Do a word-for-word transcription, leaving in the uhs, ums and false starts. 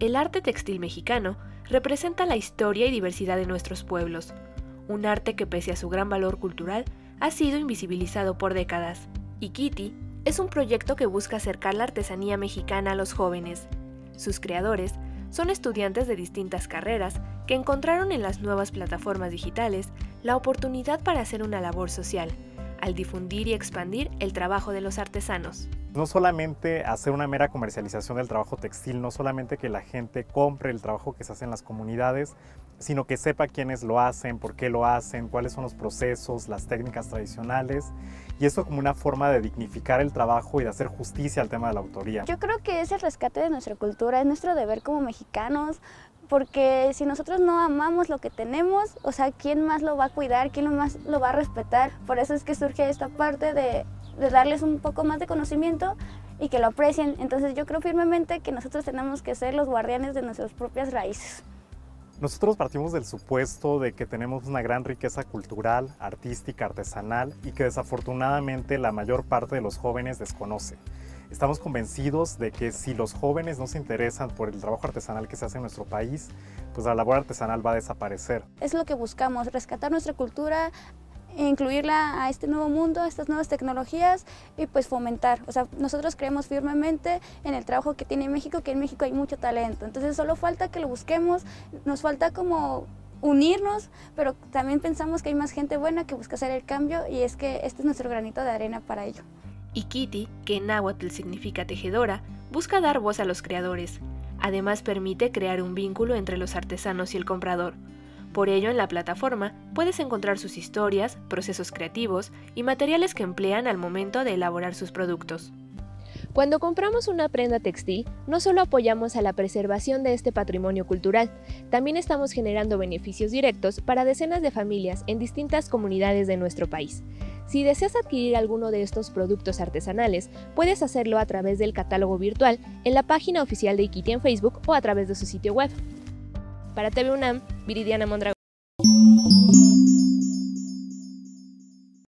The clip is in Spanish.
El arte textil mexicano representa la historia y diversidad de nuestros pueblos, un arte que pese a su gran valor cultural ha sido invisibilizado por décadas. Ikiti es un proyecto que busca acercar la artesanía mexicana a los jóvenes. Sus creadores son estudiantes de distintas carreras que encontraron en las nuevas plataformas digitales la oportunidad para hacer una labor social, al difundir y expandir el trabajo de los artesanos. No solamente hacer una mera comercialización del trabajo textil, no solamente que la gente compre el trabajo que se hace en las comunidades, sino que sepa quiénes lo hacen, por qué lo hacen, cuáles son los procesos, las técnicas tradicionales, y esto como una forma de dignificar el trabajo y de hacer justicia al tema de la autoría. Yo creo que es el rescate de nuestra cultura, es nuestro deber como mexicanos, porque si nosotros no amamos lo que tenemos, o sea, ¿quién más lo va a cuidar? ¿Quién más lo va a respetar? Por eso es que surge esta parte de, de darles un poco más de conocimiento y que lo aprecien. Entonces yo creo firmemente que nosotros tenemos que ser los guardianes de nuestras propias raíces. Nosotros partimos del supuesto de que tenemos una gran riqueza cultural, artística, artesanal y que desafortunadamente la mayor parte de los jóvenes desconoce. Estamos convencidos de que si los jóvenes no se interesan por el trabajo artesanal que se hace en nuestro país, pues la labor artesanal va a desaparecer. Es lo que buscamos, rescatar nuestra cultura, incluirla a este nuevo mundo, a estas nuevas tecnologías y pues fomentar. O sea, nosotros creemos firmemente en el trabajo que tiene México, que en México hay mucho talento. Entonces solo falta que lo busquemos, nos falta como unirnos, pero también pensamos que hay más gente buena que busca hacer el cambio y es que este es nuestro granito de arena para ello. Ikiti, que en náhuatl significa tejedora, busca dar voz a los creadores. Además permite crear un vínculo entre los artesanos y el comprador. Por ello, en la plataforma puedes encontrar sus historias, procesos creativos y materiales que emplean al momento de elaborar sus productos. Cuando compramos una prenda textil, no solo apoyamos a la preservación de este patrimonio cultural, también estamos generando beneficios directos para decenas de familias en distintas comunidades de nuestro país. Si deseas adquirir alguno de estos productos artesanales, puedes hacerlo a través del catálogo virtual en la página oficial de Ikiti en Facebook o a través de su sitio web. Para T V UNAM, Viridiana Mondragón.